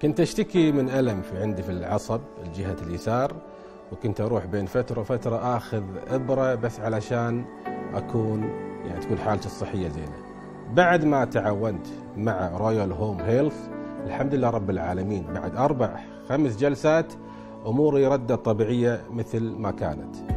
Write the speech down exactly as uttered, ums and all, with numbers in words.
كنت أشتكي من ألم في عندي في العصب الجهة اليسار، وكنت أروح بين فترة وفترة آخذ إبرة بس علشان أكون يعني تكون حالتي الصحية زينة. بعد ما تعاونت مع رويال هوم هيلث الحمد لله رب العالمين بعد أربع خمس جلسات أموري ردت طبيعية مثل ما كانت.